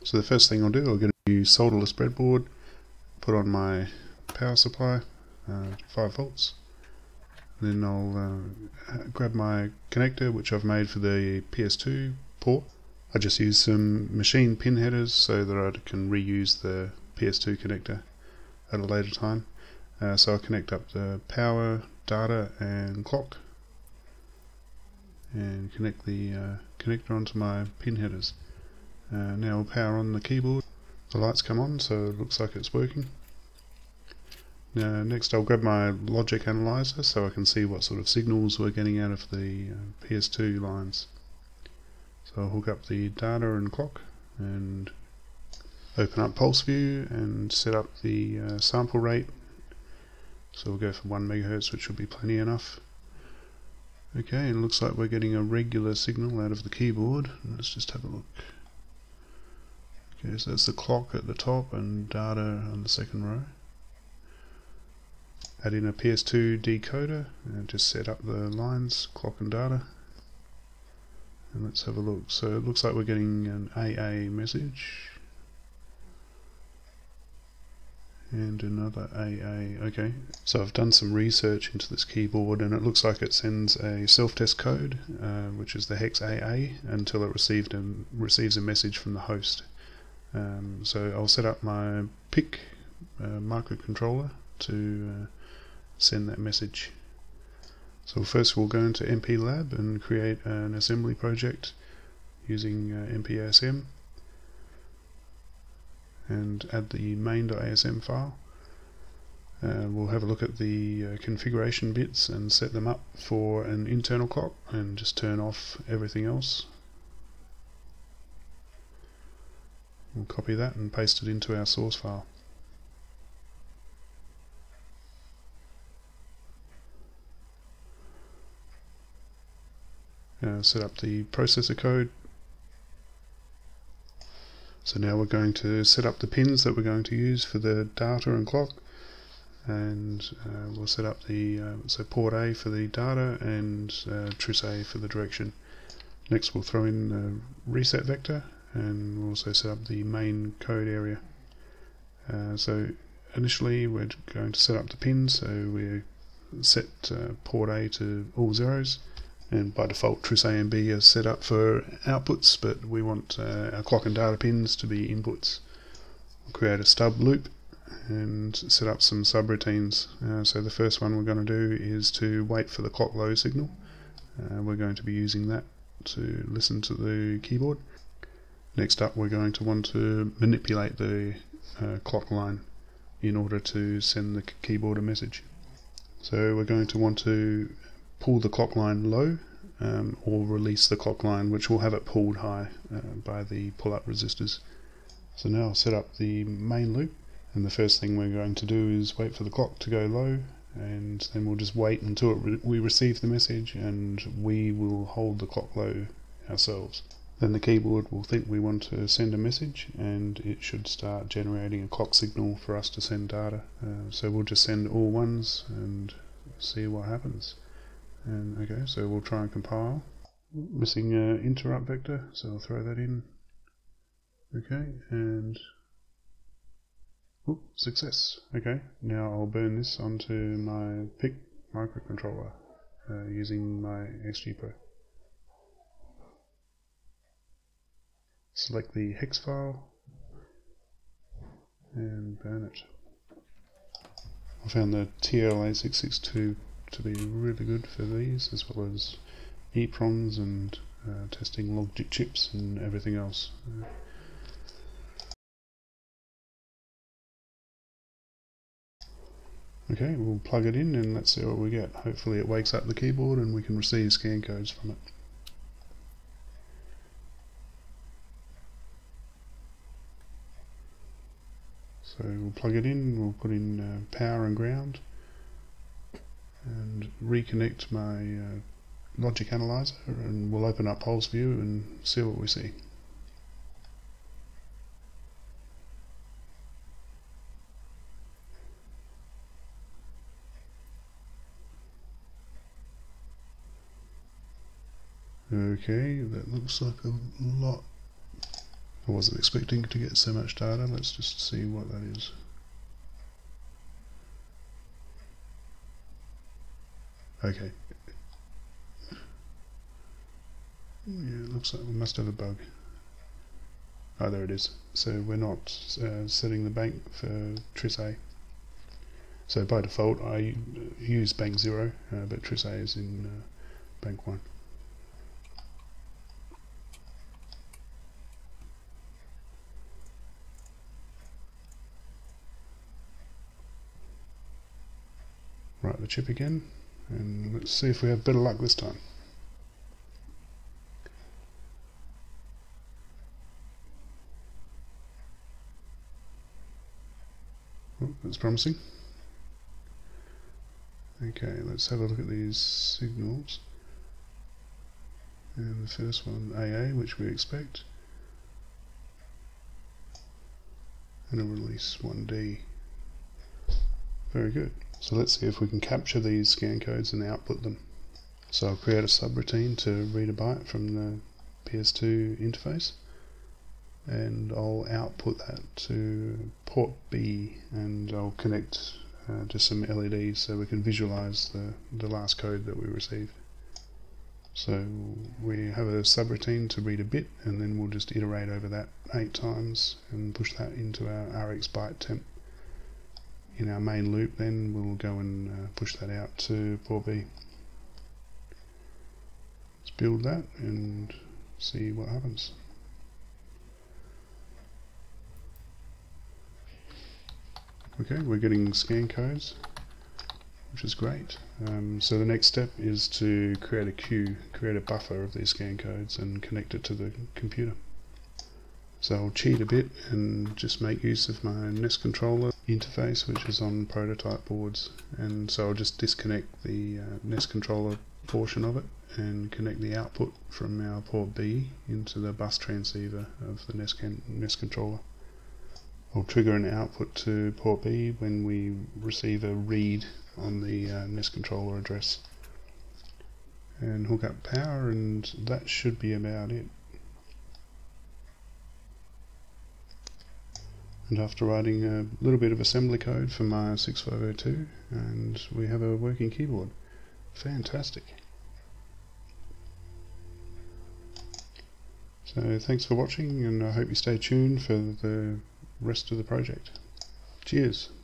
So the first thing I'll do, I'll get a new solderless breadboard, put on my power supply, 5 volts. Then I'll grab my connector, which I've made for the PS2 port. I just use some machine pin headers so that I can reuse the PS2 connector at a later time. So I'll connect up the power, data and clock, and connect the connector onto my pin headers. Now I'll power on the keyboard. The lights come on, so it looks like it's working. Now next I'll grab my logic analyzer so I can see what sort of signals we're getting out of the PS2 lines. So I'll hook up the data and clock and open up pulse view and set up the sample rate. So we'll go for 1 MHz, which will be plenty enough. Okay, it looks like we're getting a regular signal out of the keyboard. Let's just have a look. Okay, so that's the clock at the top and data on the second row. Add in a PS2 decoder and just set up the lines, clock and data. And let's have a look. So it looks like we're getting an AA message. And another AA. Okay, so I've done some research into this keyboard and it looks like it sends a self-test code, which is the hex AA, until it receives a message from the host. So I'll set up my PIC microcontroller to send that message. So first we'll go into MP Lab and create an assembly project using MPASM and add the main.asm file. We'll have a look at the configuration bits and set them up for an internal clock and just turn off everything else. We'll copy that and paste it into our source file. Set up the processor code. So now we're going to set up the pins that we're going to use for the data and clock, and we'll set up the so port A for the data and truce A for the direction. Next we'll throw in the reset vector and we'll also set up the main code area. So initially we're going to set up the pins, so we set port A to all zeros, and by default truce A and B are set up for outputs, but we want our clock and data pins to be inputs. We'll create a stub loop and set up some subroutines. So the first one we're going to do is to wait for the clock low signal. We're going to be using that to listen to the keyboard. Next up we're going to want to manipulate the clock line in order to send the keyboard a message. So we're going to want to pull the clock line low or release the clock line, which will have it pulled high by the pull-up resistors. So now I'll set up the main loop, and the first thing we're going to do is wait for the clock to go low, and then we'll just wait until we receive the message, and we will hold the clock low ourselves. Then the keyboard will think we want to send a message, and it should start generating a clock signal for us to send data. So we'll just send all ones and see what happens. And okay, so we'll try and compile. Missing an interrupt vector, so I'll throw that in. Okay, and success. Okay, now I'll burn this onto my PIC microcontroller using my XGPro. Select the hex file and burn it. I found the TLA662 to be really good for these, as well as EEPROMs and testing logic chips and everything else. Okay, we'll plug it in and let's see what we get. Hopefully it wakes up the keyboard and we can receive scan codes from it. So we'll plug it in, we'll put in power and ground, and reconnect my logic analyzer, and we'll open up pulse view and see what we see. Okay, that looks like a lot. I wasn't expecting to get so much data. Let's just see what that is. Okay. Yeah, it looks like we must have a bug. Oh, there it is. So we're not setting the bank for Tris A. So by default I use bank 0, but Tris A is in bank 1. Write the chip again, and let's see if we have better luck this time. Oh, that's promising. Okay, let's have a look at these signals. And the first one, AA, which we expect. And a release 1D. Very good. So let's see if we can capture these scan codes and output them. So I'll create a subroutine to read a byte from the PS2 interface, and I'll output that to port B, and I'll connect to some LEDs so we can visualize the last code that we received. So we have a subroutine to read a bit, and then we'll just iterate over that 8 times and push that into our RX byte temp. In our main loop, then we'll go and push that out to port B. Let's build that and see what happens. Okay, we're getting scan codes, which is great. So the next step is to create a queue, create a buffer of these scan codes and connect it to the computer. So I'll cheat a bit and just make use of my NES controller interface, which is on prototype boards, and so I'll just disconnect the NES controller portion of it and connect the output from our port B into the bus transceiver of the NES controller. I'll trigger an output to port B when we receive a read on the NES controller address, and hook up power, and that should be about it. And after writing a little bit of assembly code for my 6502, and we have a working keyboard. Fantastic. So thanks for watching, and I hope you stay tuned for the rest of the project. Cheers.